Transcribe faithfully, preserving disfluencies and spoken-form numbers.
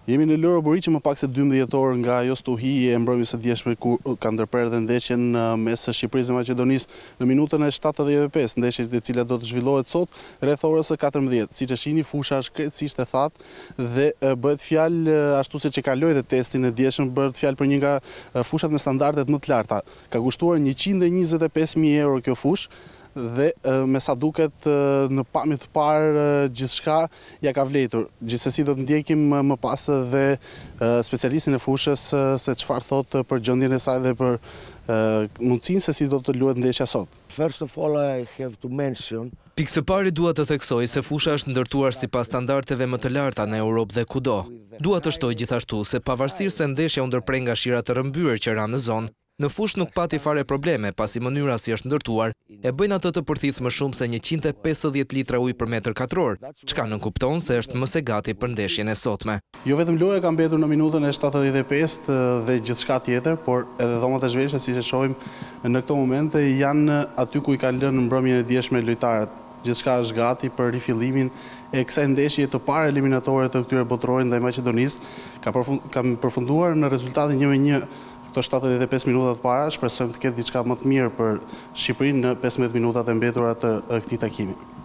Jemi në Loro Buri që më pak se dymbëdhjetë orë nga ajo stuhi e mbrëmjes së dieshme ku ka ndërprerë dhe ndeshjen mes Shqipërisë dhe Maqedonisë në minutën e shtatëdhjetë e pesë, ndeshje e cila do të zhvillohet sot rreth orës së katërmbëdhjetë. Siç e shihni, fusha është krejtësisht e thatë dhe bëhet fjalë ashtu siç e kaloi dhe testin e dieshëm, bëhet fjalë për një nga fushat me standardet më të larta. Ka kushtuar njëqind e njëzet e pesë mijë euro kjo fushë dhe me sa duket në pamje të parë gjithçka ja ka vlerëtur. Gjithsesi do të ndjekim më pas dhe specialistin e fushës se çfarë thotë për gjendjen e saj dhe për mundësinë se si do të luhet ndeshja sot. First of all, I have to mention Pikë së pari dua të theksoj se fusha është ndërtuar sipas standardeve më të larta në Europë dhe kudo. Dua të shtoj gjithashtu se pavarësisht se ndeshja u ndërprer nga shira të rrëmbyer që ranë në zonë, në fushë nuk pati fare probleme, pasi mënyra si është ndërtuar e bëjnë atë të përthith më shumë se njëqind e pesëdhjetë litra ujë për metër katror, çka nënkupton se është më se gati për ndeshjen e sotme. Jo vetëm loja ka mbetur në minutën e shtatëdhjetë e pesë dhe gjithçka tjetër, por edhe dhomat e zhveshjes, siç e shohim në këto momente, janë aty ku i kanë lënë mbrëmjen e dieshme lojtarët. Gjithçka është gati për rifillimin e kësaj ndeshje të parë eliminatore të këtyre botërorëve ndaj Maqedonisë. Ka kam përfunduar në rezultatin një me një këto shtatëdhjetë e pesë minutat para. Shpresojmë të ketë diçka më të mirë për Shqipërinë në pesëmbëdhjetë minutat e mbetura të këtij takimi.